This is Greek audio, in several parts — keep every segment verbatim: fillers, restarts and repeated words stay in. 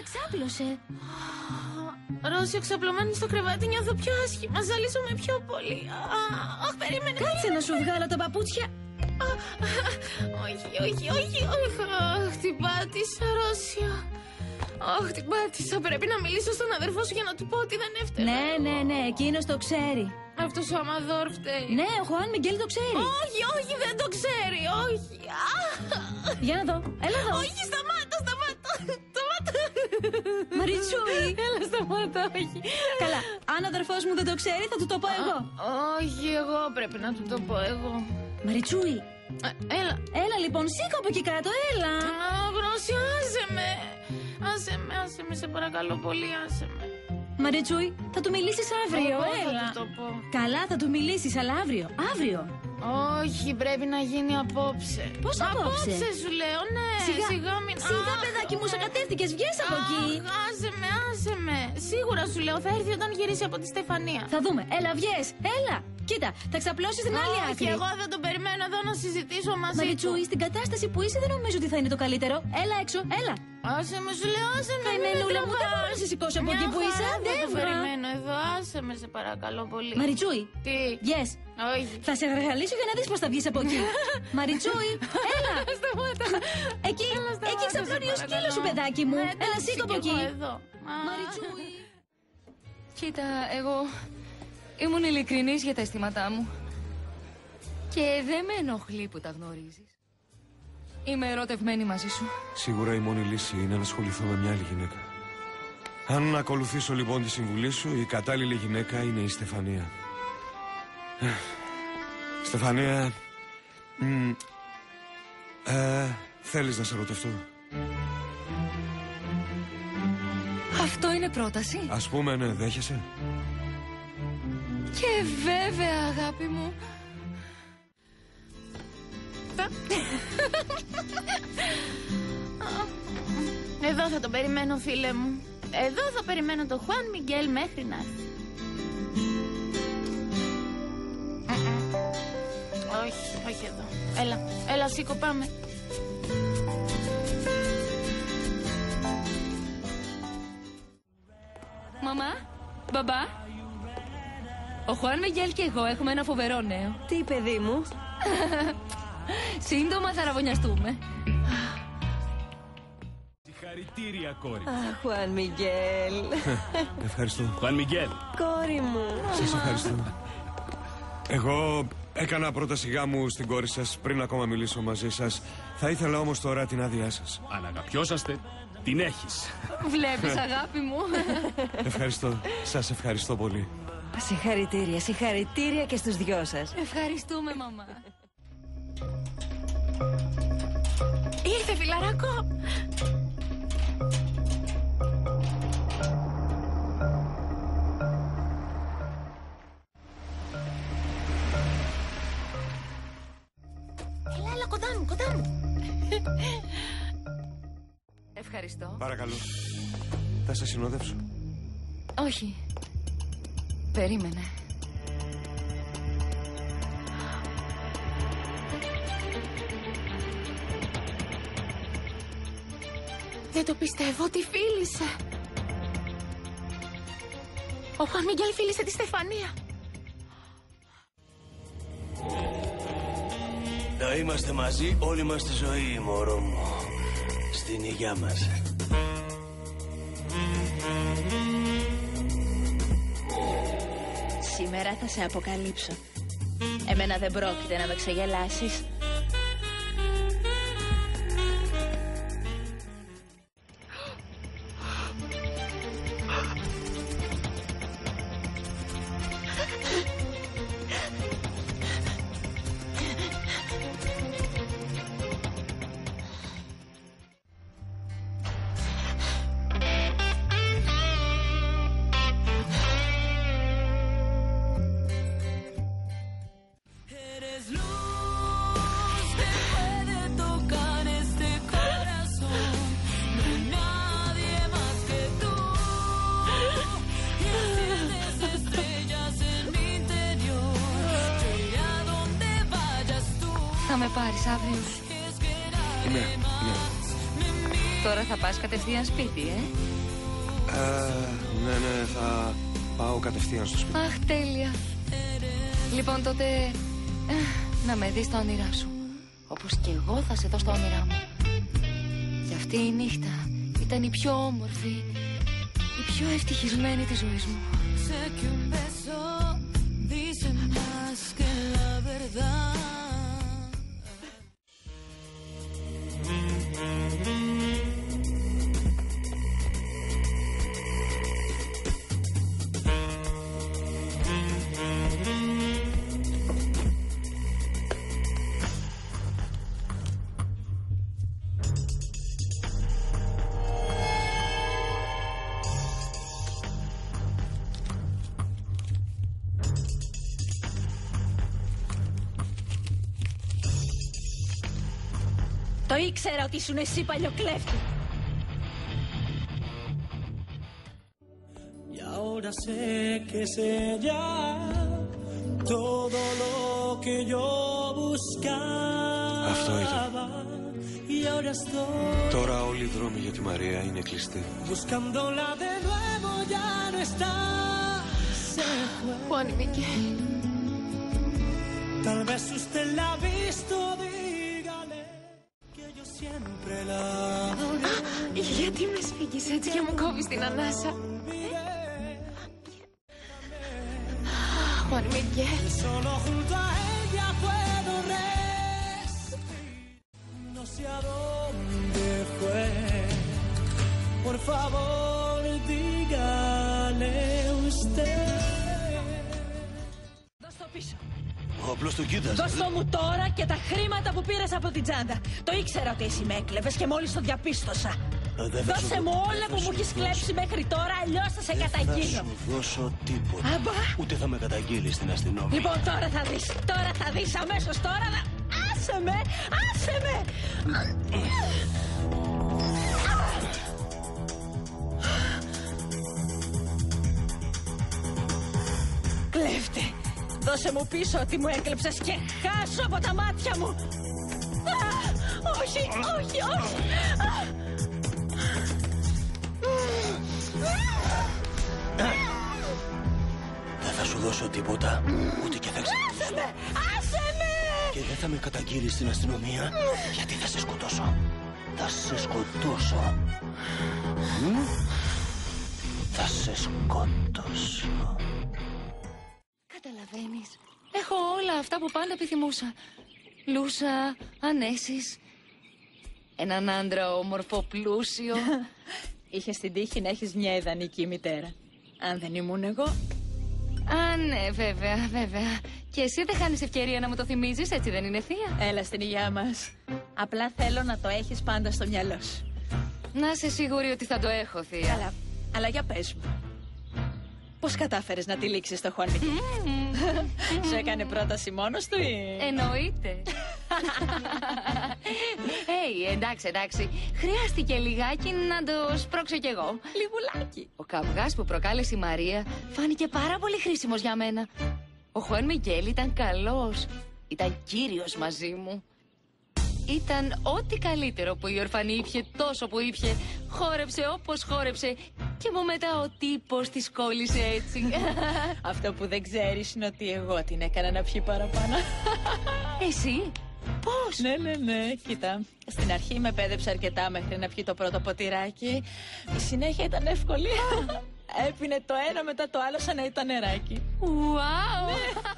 ξάπλωσε. Ρώση, εξαπλωμένη στο κρεβάτι, νιώθω πιο άσχημα. Ζαλίζομαι πιο πολύ. Αχ, περίμενε. Κάτσε να σου βγάλω τα παπούτσια. Όχι, όχι, όχι, όχι. Αχ, την πάτησα, Ρώσια. Αχ, την πάτησα. Πρέπει να μιλήσω στον αδερφό σου για να του πω ότι δεν έφταιγα. Ναι, ναι, ναι, εκείνος το ξέρει. Αυτός ο Αμαδόρ φταίει. Ναι, ο Χουάν Μιγγέλ το ξέρει. Όχι, όχι, δεν το ξέρει, όχι. Για να δω, έλα εδώ. Όχι, σταμάτα, σταμάτα. Σταμάτα. Μαριτσούι. Έλα, σταμάτα, όχι. Καλά, αν ο αδερφός μου δεν το ξέρει, θα του το πω εγώ. Όχι, εγώ πρέπει να του το πω εγώ. Μαριτσούι. Έλα. Έλα λοιπόν, σήκω από εκεί κάτω, έλα. Γνώση, άσε με. Άσε με, άσε με, σε παρακαλώ πολύ, άσε με. Μαριτσούι, θα του μιλήσεις αύριο, Εγώ έλα. θα του το πω. Καλά, θα του μιλήσεις, αλλά αύριο, αύριο. Όχι, πρέπει να γίνει απόψε. Πώς απόψε? Απόψε σου λέω, ναι. Σιγά, σιγά, μην... σιγά παιδάκι μου, σε κατεύθηκες, βγες από εκεί. Αχ, άσε με, άσε με. Σίγουρα σου λέω, θα έρθει όταν γυρίσει από τη Στεφανία. Θα δούμε, έλα, βγες, έλα. Κοίτα, θα ξαπλώσεις την άλλη άκρη. Όχι, εγώ δεν τον περιμένω εδώ να συζητήσω μαζί του. Μαριτσούι, στην κατάσταση που είσαι δεν νομίζω ότι θα είναι το καλύτερο. Έλα έξω, έλα. Άσε με, σου λέω, άσε με. Καημένουλα μου, δεν μπορώ να σε σηκώσω από εκεί που είσαι. Δεν το Αντέβρα. περιμένω εδώ, άσε με, σε παρακαλώ πολύ. Μαριτσούι, Τι? βγες. Όχι. Θα σε εργαλήσω για να δεις πως θα βγεις από εκεί. Μαριτσούι, έλα. Σταμάτα. Εκεί, Έλα, σταμάτα, εκεί ξαπλώνει ο σε σκύλος σου, παρακαλώ. παιδάκι μου. Ναι, Έλα, εντάξει, σήκω από κι εκεί. εγώ εδώ. Α. Μαριτσούι. Κοίτα, εγώ ήμουν ειλικρινής για τα αισθήματά μου. Και δεν με ενοχλεί που τα γνωρίζεις. Είμαι ερωτευμένη μαζί σου. Σίγουρα η μόνη λύση είναι να ασχοληθώ με μια άλλη γυναίκα. Αν ακολουθήσω λοιπόν τη συμβουλή σου, η κατάλληλη γυναίκα είναι η Στεφανία. Στεφανία, μ, ε, θέλεις να σε ρωτευτώ? Αυτό είναι πρόταση. Ας πούμε, ναι, δέχεσαι? Και βέβαια, αγάπη μου. Εδώ θα τον περιμένω, φίλε μου. Εδώ θα περιμένω τον Χουάν Μιγγέλ μέχρι να έρθει. Όχι, όχι εδώ. Έλα, έλα, σήκω, πάμε. Μαμά, μπαμπά. Ο Χουάν Μιγγέλ και εγώ έχουμε ένα φοβερό νέο. Τι, παιδί μου? Σύντομα θα ραβωνιαστούμε. Συγχαρητήρια, κόρη. Αχ, Χουάν Μιγγέλ. Ευχαριστώ. Χουάν Μιγγέλ. Κόρη μου. Σας ευχαριστώ. Εγώ έκανα πρόταση γάμου στην κόρη σας πριν ακόμα μιλήσω μαζί σας. Θα ήθελα όμως τώρα την άδειά σας. Αν αγαπιόσαστε, την έχεις. Βλέπεις, αγάπη μου. Ευχαριστώ. Σας ευχαριστώ πολύ. Συγχαρητήρια, συγχαρητήρια και στους δυο σας. Ευχαριστούμε, μαμά. Ήρθε, φιλαράκο. Έλα, έλα, κοντά μου, κοντά μου. Ευχαριστώ. Παρακαλώ. Θα σε συνοδεύσω. Όχι. Περίμενε. Δεν το πιστεύω, τι φίλησε. Ο Χουάν Μιγγέλ φίλησε τη Στεφανία. Να είμαστε μαζί όλη μας τη ζωή, μωρό μου. Στην υγειά μας. Σήμερα θα σε αποκαλύψω. Εμένα δεν πρόκειται να με ξεγελάσεις. Θα με πάρεις αύριο. Ναι, ναι. Τώρα θα πας κατευθείαν σπίτι, ε. Ε, ναι, ναι, θα πάω κατευθείαν στο σπίτι. Αχ, τέλεια. Λοιπόν, τότε ε, να με δεις στα όνειρά σου. Όπως και εγώ θα σε δω στα όνειρά μου. Και αυτή η νύχτα ήταν η πιο όμορφη, η πιο ευτυχισμένη της ζωής μου. Το ήξερα ότι ήσουν εσύ, παλιοκλέφτη. Y ahora sé que es ella todo lo que yo buscaba. Αυτό ήταν. Y ahora estoy Τώρα όλοι οι δρόμοι για τη Μαρία είναι κλειστοί. buscándola de nuevo, ya no está. Se fue. Juan Miguel. Tal vez usted la ha visto, dígale que yo siempre la adoré. Γιατί με σφίγγεις έτσι και μου κόβεις την ανάσα? Juan Miguel. Solo junto a ella puedo respirar. No sé a dónde fue. Por favor, dígale usted. Δώσ' το πίσω. Απλώς το κοίταζε. Δώσ' το μου τώρα και τα χρήματα που πήρες από την τσάντα. Το ήξερα ότι εσύ με έκλεβες και μόλις το διαπίστωσα. Ε, δεν θα σου Δώσε δω- μου δεν όλα θα που σου μου έχεις δώσω. κλέψει μέχρι τώρα, αλλιώς θα σε Δεν καταγγείλω. θα σου δώσω τίποτα. Αμπά. Ούτε θα με καταγγείλει στην αστυνομία. Λοιπόν, τώρα θα δεις. Τώρα θα δεις αμέσως τώρα. Θα... Άσε με! Άσε με! Κλέφτε! Δώσε μου πίσω ότι μου έκλεψες και χάσω από τα μάτια μου! Α, όχι, όχι, όχι! Α. Δεν θα σου δώσω τίποτα. Ούτε και θα Άσε ξεχάσω. με! Άσε με! Και δεν θα με καταγγείλει στην αστυνομία. Γιατί θα σε σκοτώσω. Θα σε σκοτώσω. Μμ? Θα σε σκοτώσω. Καταλαβαίνεις. Έχω όλα αυτά που πάντα επιθυμούσα. Λούσα, ανέσεις. Έναν άντρα όμορφο, πλούσιο. Είχες την τύχη να έχεις μια ιδανική μητέρα. Αν δεν ήμουν εγώ... Α, ναι, βέβαια, βέβαια. Και εσύ δεν χάνεις ευκαιρία να μου το θυμίζεις, έτσι δεν είναι, θεία? Έλα στην υγειά μας. Απλά θέλω να το έχεις πάντα στο μυαλό σου. Να είσαι σίγουρη ότι θα το έχω, θεία. Καλά, αλλά για πες μου. Πώς κατάφερες να τυλίξεις το Χουάν Μιγέλ? Σου έκανε πρόταση μόνος του ή... Εννοείται. Hey, εντάξει, εντάξει. Χρειάστηκε λιγάκι να το σπρώξω κι εγώ. Λιγουλάκι. Ο καυγάς που προκάλεσε η Μαρία φάνηκε πάρα πολύ χρήσιμος για μένα. Ο Χουάν Μιγέλ ήταν καλός. Ήταν κύριος μαζί μου. Ήταν ό,τι καλύτερο που η ορφανή ήπιε τόσο που ήπιε. Χόρεψε όπως χόρεψε. Και μου μετά ο τύπος της κόλλησε έτσι. Αυτό που δεν ξέρεις είναι ότι εγώ την έκανα να πιει παραπάνω. Εσύ, πώς? Ναι, ναι, ναι. Κοίτα, στην αρχή με πέδεψε αρκετά μέχρι να πιει το πρώτο ποτηράκι. Η συνέχεια ήταν εύκολη. Έπινε το ένα μετά το άλλο σαν να ήταν νεράκι. Wow!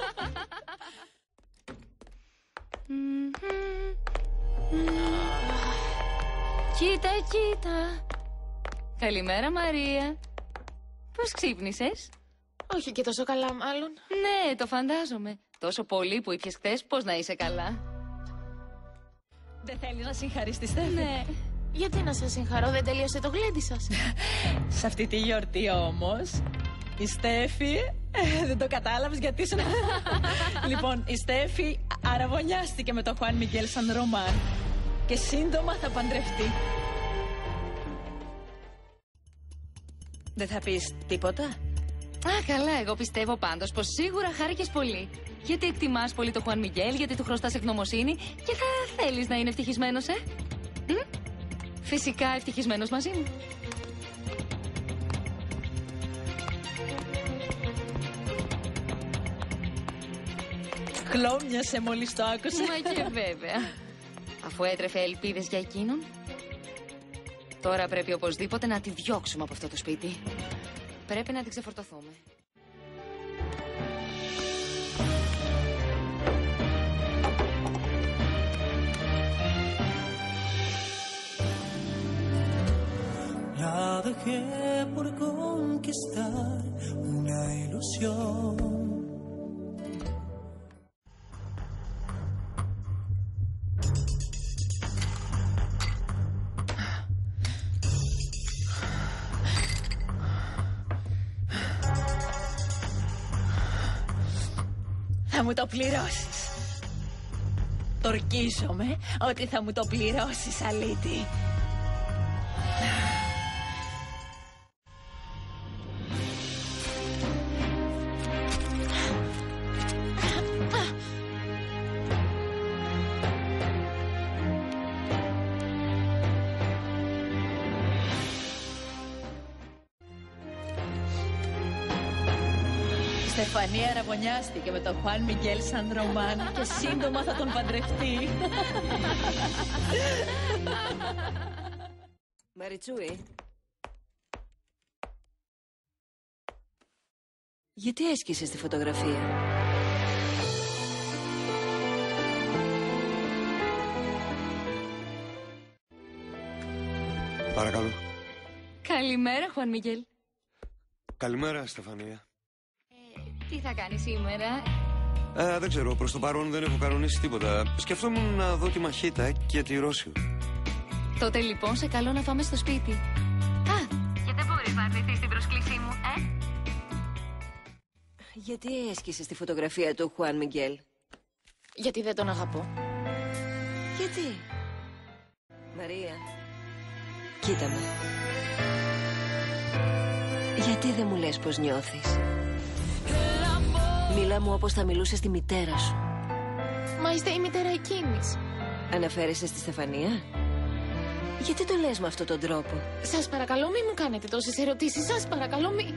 Κοίτα, κοίτα. Καλημέρα, Μαρία. Πώς ξύπνησες? Όχι και τόσο καλά, μάλλον. Ναι, το φαντάζομαι. Τόσο πολύ που ήπιες χθες, πώς να είσαι καλά. Δεν θέλεις να συγχαρείς τη Στέφη? Ναι. Γιατί να σας συγχαρώ, δεν τελείωσε το γλέντι σας? Σε αυτή τη γιορτή όμως, η Στέφη... ε, δεν το κατάλαβες γιατί ήσουν... Λοιπόν, η Στέφη αραβωνιάστηκε με τον Χουάν Μιγέλ σαν ρομάν. Και σύντομα θα παντρευτεί. Δεν θα πεις τίποτα? Α, καλά, εγώ πιστεύω πάντως πως σίγουρα χάρηκες πολύ. Γιατί εκτιμάς πολύ τον Χουάν Μιγέλ, γιατί του χρωστάς ευγνωμοσύνη και θα θέλεις να είναι ευτυχισμένος, ε? Μ? Φυσικά ευτυχισμένος μαζί μου. Χλώμιασε μόλις το άκουσε. Μα και βέβαια. Αφού έτρεφε ελπίδες για εκείνον, τώρα πρέπει οπωσδήποτε να τη διώξουμε από αυτό το σπίτι. Πρέπει να την ξεφορτωθούμε. La dejé por conquistar una ilusión. Θα μου το πληρώσεις. Τορκίζομαι ότι θα μου το πληρώσεις, αλήτη. Η Στεφανία αραβωνιάστηκε με τον Χουάν Μιγγέλ Σαν Ρομάν και σύντομα θα τον παντρευτεί. Μαριτσούι, γιατί έσκησες τη φωτογραφία? Παρακαλώ. Καλημέρα, Χουάν Μιγγέλ. Καλημέρα, Στεφανία. Τι θα κάνεις σήμερα? Ε, δεν ξέρω, προς το παρόν δεν έχω κανονίσει τίποτα. Σκεφτόμουν να δω τη Μαχίτα και τη Ρώσιο. Τότε λοιπόν σε καλώ να πάμε στο σπίτι. Α, και δεν μπορείς να αρνηθείς στην πρόσκλησή μου, ε? Γιατί έσκησες τη φωτογραφία του Χουάν Μιγγέλ? Γιατί δεν τον αγαπώ. Γιατί? Μαρία, κοίτα με. Γιατί δεν μου λες πώς νιώθεις? Μίλα μου όπως θα μιλούσες στη μητέρα σου. Μα είστε η μητέρα εκείνης. Αναφέρεσαι στη Στεφανία? Γιατί το λες με αυτόν τον τρόπο? Σας παρακαλώ μη μου κάνετε τόσες ερωτήσεις. Σας παρακαλώ μη...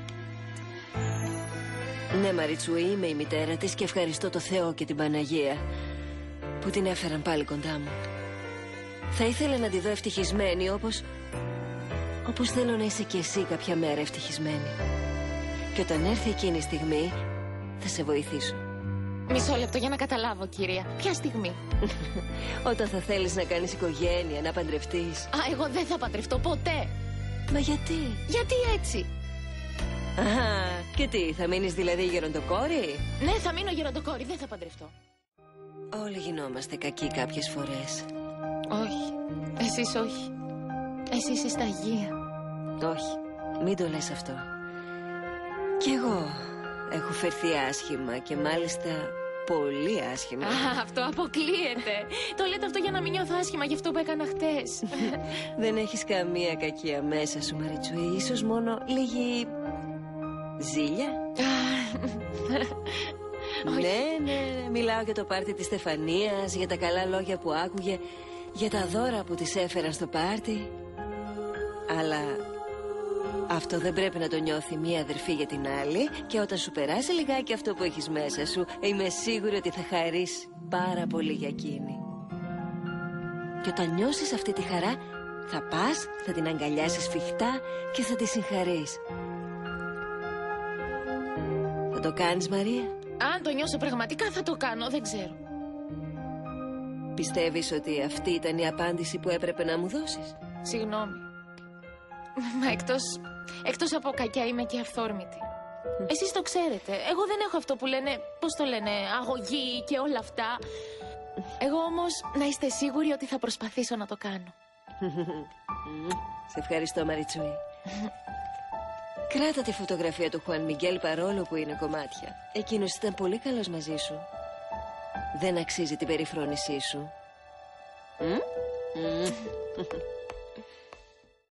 Ναι, Μαριτσούι, είμαι η μητέρα της και ευχαριστώ το Θεό και την Παναγία που την έφεραν πάλι κοντά μου. Θα ήθελα να τη δω ευτυχισμένη όπως... όπως θέλω να είσαι κι εσύ κάποια μέρα ευτυχισμένη. Και όταν έρθει εκείνη η στιγμή θα σε βοηθήσω. Μισό λεπτό για να καταλάβω, κυρία. Ποια στιγμή? Όταν θα θέλεις να κάνεις οικογένεια, να παντρευτείς. Α, εγώ δεν θα παντρευτώ ποτέ. Μα γιατί? Γιατί έτσι? Αχα, και τι, θα μείνεις δηλαδή γεροντοκόρη? Ναι, θα μείνω γεροντοκόρη, δεν θα παντρευτώ. Όλοι γινόμαστε κακοί κάποιες φορές. Όχι, εσείς όχι. Εσείς είστε Αγία. Όχι, μην το λες αυτό. Κι εγώ έχω φερθεί άσχημα και μάλιστα πολύ άσχημα. Α, αυτό αποκλείεται. Το λέτε αυτό για να μην νιώθω άσχημα για αυτό που έκανα χτες. Δεν έχεις καμία κακία μέσα σου, Μαριτσούι. Ίσως μόνο λίγη ζήλια. Ναι, ναι, μιλάω για το πάρτι της Στεφανίας, για τα καλά λόγια που άκουγε, για τα δώρα που της έφεραν στο πάρτι. Αλλά αυτό δεν πρέπει να το νιώθει μία αδερφή για την άλλη. Και όταν σου περάσει λιγάκι αυτό που έχεις μέσα σου, είμαι σίγουρη ότι θα χαρείς πάρα πολύ για εκείνη. Και όταν νιώσεις αυτή τη χαρά, θα πας, θα την αγκαλιάσεις σφιχτά και θα τη συγχαρείς. Θα το κάνεις, Μαρία? Αν το νιώσω πραγματικά θα το κάνω, δεν ξέρω. Πιστεύεις ότι αυτή ήταν η απάντηση που έπρεπε να μου δώσεις? Συγγνώμη. Μα εκτός, εκτός από κακιά είμαι και αυθόρμητη. Εσείς το ξέρετε. Εγώ δεν έχω αυτό που λένε, πώς το λένε, αγωγή και όλα αυτά. Εγώ όμως να είστε σίγουροι ότι θα προσπαθήσω να το κάνω. Σε ευχαριστώ, Μαριτσούι. Κράτα τη φωτογραφία του Χουάν Μιγγέλ παρόλο που είναι κομμάτια. Εκείνος ήταν πολύ καλός μαζί σου. Δεν αξίζει την περιφρόνησή σου. Mm? Mm.